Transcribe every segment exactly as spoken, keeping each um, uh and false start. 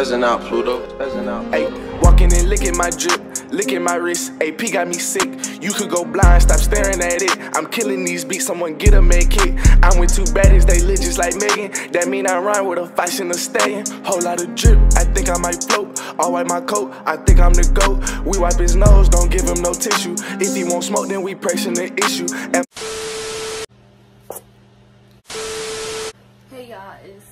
Spazzing out, Pluto. Spazzing out. Hey, walking and licking my drip, licking my wrist. A P got me sick. You could go blind, stop staring at it. I'm killing these beats, someone get a med kit. I'm with two baddies, they lit just like Megan. That mean I rhyme with a fight and a stallion. Whole lot of drip, I think I might float. All wipe my coat, I think I'm the GOAT. We wipe his nose, don't give him no tissue. If he won't smoke, then we pressing the issue. And hey y'all, it's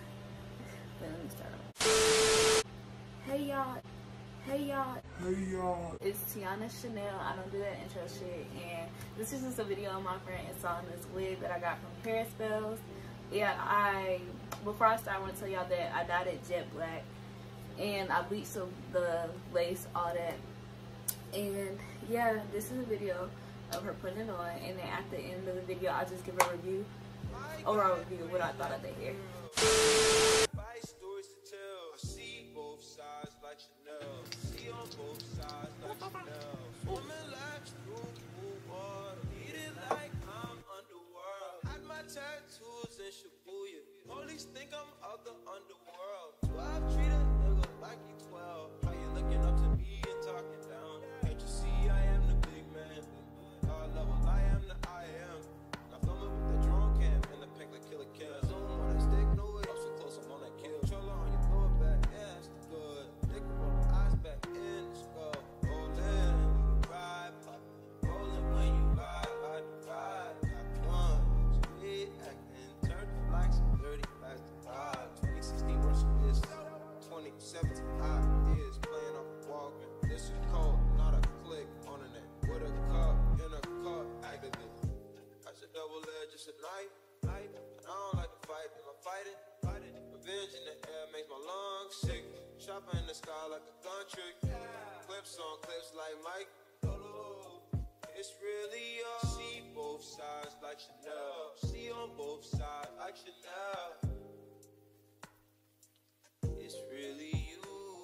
Hey y'all, hey y'all, hey y'all. It's Tiana Chanel. I don't do that intro shit, and this is just a video of my friend installing this wig that I got from Paris Bells. Yeah, I before I start, I want to tell y'all that I dyed it jet black, and I bleached the, the lace, all that. And yeah, this is a video of her putting it on, and then at the end of the video, I'll just give a review, overall review of what I thought of the hair. Tattoos in Shibuya. Police think I'm of the underworld. twelve treat a nigga like he twelve. How you looking up to me and talking down? Can't you see I am the big man? God level, I am the I am. I'm filming with the drone cam and the pick like killer kill. Zoom on that stick, no way. I'm so close, I'm on that kill. Controller on your lower back, yeah, that's good. Dick on the eyes back in the skull. Rolling, ride, pop. Rolling when you ride, ride, ride. twenty sixteen Russian is twenty seventeen ideas playing off the Walkman. This is cold, not a click on the net. With a cup in a cup, activist. I should double edge, just a knife. And I don't like to fight, and I'm fighting. Fighting. Revenge in the air makes my lungs sick. Chopper in the sky like a gun trick. Clips on clips like Mike. It's really all. See both sides like Chanel. See on both sides like Chanel. It's really you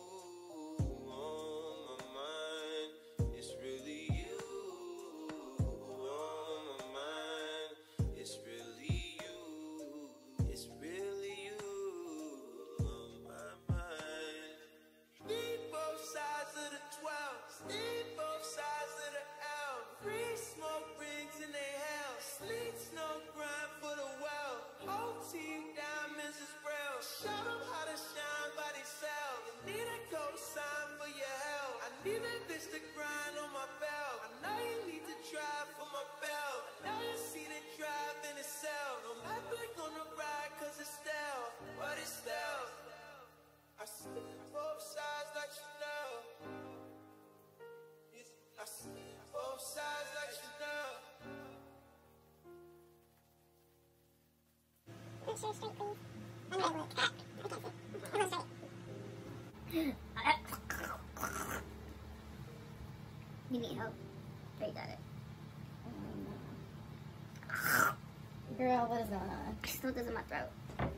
on my mind. It's really you on my mind. It's really you. It's really you on my mind. Need both sides of the twelve. Need both sides of the L. Free smoke rings in their house. Sleet snow grind for the well. Whole team diamonds is real. Show them how to shine by themselves. You need a co-sign for your help. I need a bitch to grind on my belt. I know you need to drive for my belt. I know you see the drive in itself. No matter on the ride cause it's stealth. But it's stealth. I see both sides like you know. I see both sides like you know. Picture straight, please. I'm ready with it. Come on, straight. You need help? Sure, you got it. Girl, what is going on? Still goes in my throat.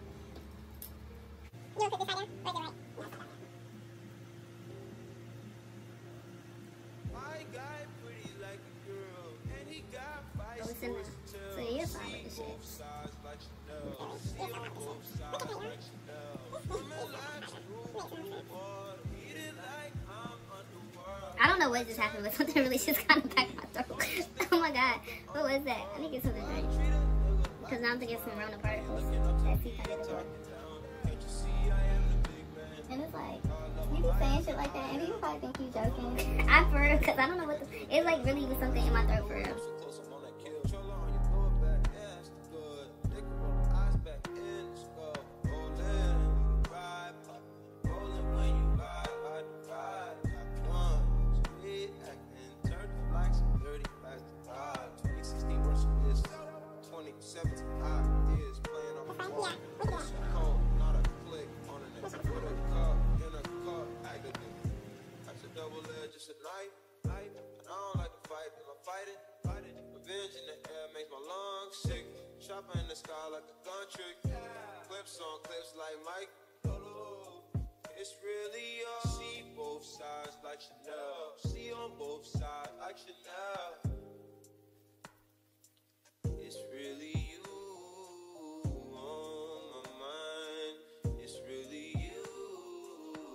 You want to put this side down? Or is it right? My guy pretty like a girl, and he got five Oh, it's in there. So you're fine with the shit. I don't know what just happened, but something really just kind of back my throat. Oh my god, what was that? I need to get something to drink. Because now I'm thinking some Rona particles. Let's see if I get it work. And it's like, you be saying shit like that, and people probably think you joking. I for real, because I don't know what the, it's like really was something in my throat for real. Chopper in the sky like a gun trick. Clips on clips like Mike. It's really all. See both sides like Chanel. See on both sides like Chanel. It's really you on my mind. It's really you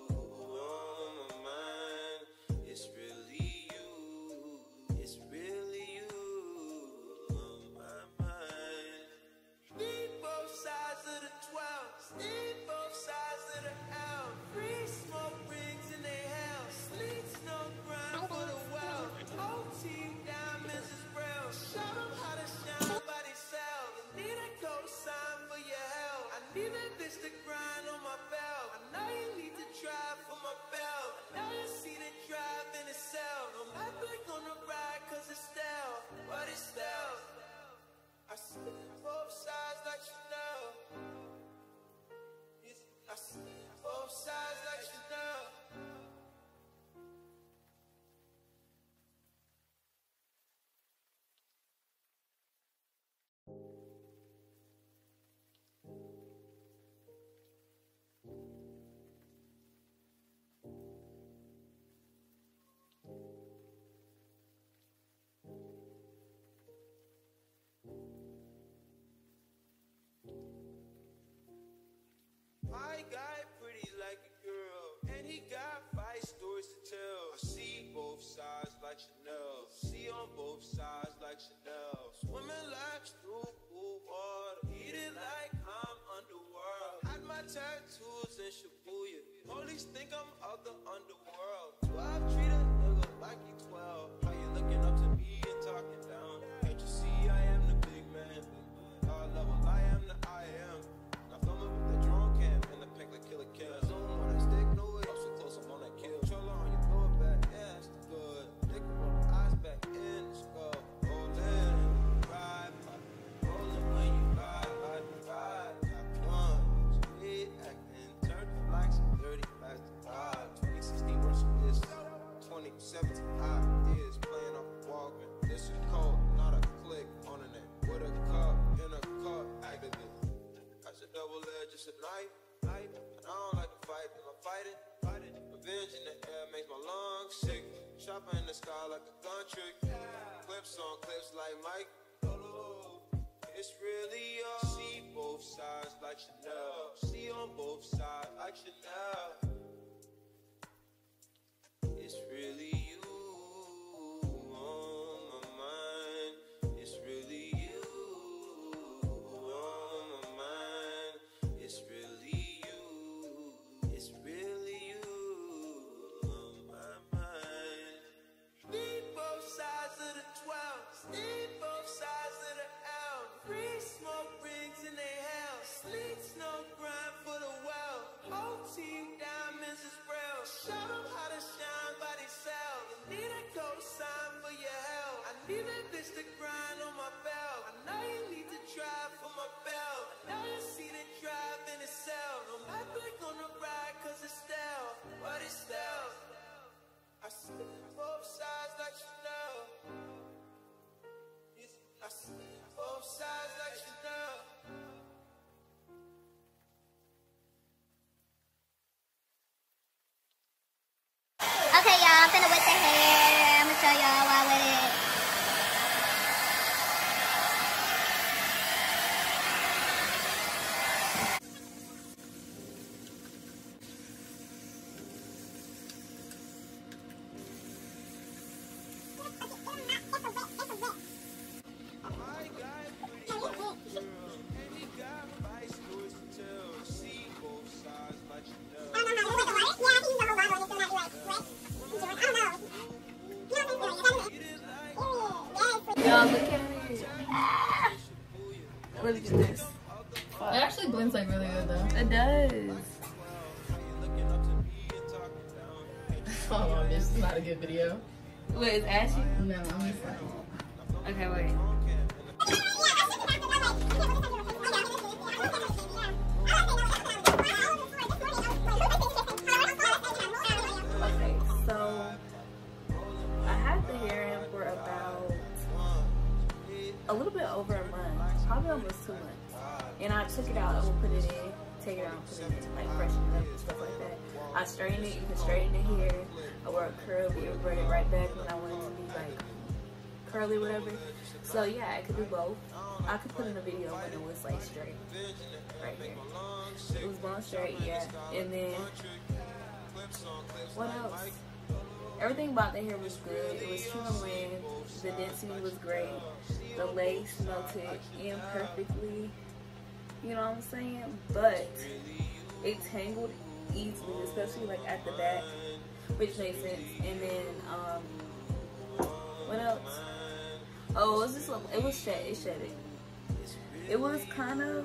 Police think I'm of the underworld. Do I treat a nigga like he twelve? How you looking up to me and talking down? Can't you see I am the big man? God level, I am the I am. Now filming with the drone cam and the pick the killer kill. Zoom on that stick, no way. I'm so close, I'm on that kill. Controller on your lower back, yeah, that's good. Dick roll the eyes back in the skull. Rolling, ride, rolling when you ride, ride, ride. Got plunge, speed acting, turned the blacks and dirty past the five. twenty sixteen Russell this, twenty seventeen ideas playing off the Walkman. This is cold, not a click on the net. With a cup in a cup, activist. That's a double edge, just a knife. And I don't like to fight, but I'm fighting. Revenge in the air makes my lungs sick. Shopping in the sky like a gun trick. Clips on clips like Mike. It's really all. See both sides like Chanel. See on both sides like Chanel. It's really you on my mind. It's really you on my mind. It's really you. It's really you on my mind. Need both sides of the twelve. Need both sides of the L. Free smoke rings in their house. Sleet snow grind for the well. Whole team diamonds is real. Show them how to shine by themselves. Need a cosign for your help. I need a bitch to grind on my belt. I know you need to drive for my belt. I know you see the drive in itself. No matter on the ride cause it's stealth. But it's stealth. I see both sides like Chanel. I see both sides like Chanel. Okay, y'all, I'm finna wet the hair. I'm gonna show y'all why I wet it. I got pretty girl, and he got my stories to tell. See both sides like Chanel. Y'all look at it. Look at this. It actually blends like really good though. It does. Hold on, this is not a good video. Wait, is Ashy? No, I'm just like. Okay, wait. Okay, so I had the hair in for about a little bit over a month, probably almost two months. And I took it out and we'll put it in, take it out and put it in, like freshen it up and stuff like that. I straightened it, you can straighten the hair. I wore a curly and braid it right back when I wanted to be like curly, whatever. So yeah, I could do both. I could put in a video when it was like straight, right here. It was going straight, yeah. And then what else? Everything about the hair was good. It was true and land. The density was great. The lace melted in perfectly. You know what I'm saying? But it tangled easily, especially like at the back, which makes sense. And then um, what else? Oh, it was just a, it was shed. It shedded. It was kind of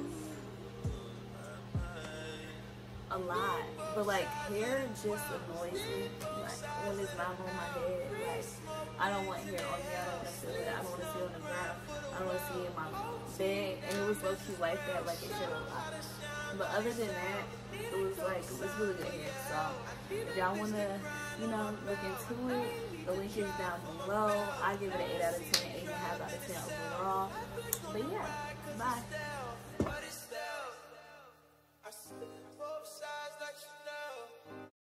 a lot, but like hair just annoys me. Like when it's not on my head, like I don't want hair on me. I don't want to feel it. I don't want to see it on the ground. I don't want to see it in my bed. And it was low key like that. Like it should a lot. But other than that, it was like it was really good hair. So if y'all want to, you know, look into it, the link is down below. I give it an eight out of ten, eight and a half out of ten overall. But yeah, bye.